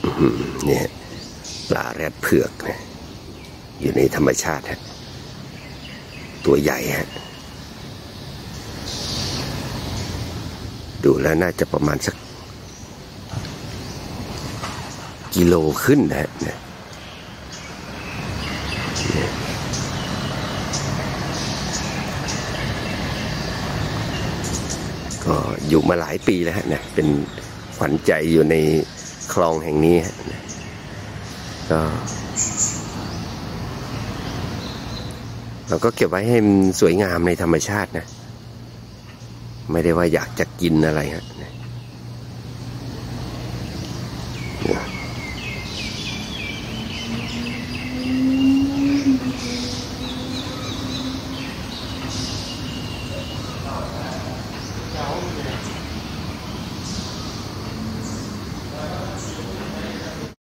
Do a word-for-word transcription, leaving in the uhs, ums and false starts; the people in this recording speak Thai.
เนี่ยปลาแรดเผือกนะอยู่ในธรรมชาติฮะตัวใหญ่ฮะดูแล้วน่าจะประมาณสักกิโลขึ้นนะฮะก็อยู่มาหลายปีแล้วฮะเนี่ยเป็นขวัญใจอยู่ในคลองแห่งนี้ฮะก็เราก็เก็บไว้ให้มันสวยงามในธรรมชาตินะไม่ได้ว่าอยากจะกินอะไรฮะ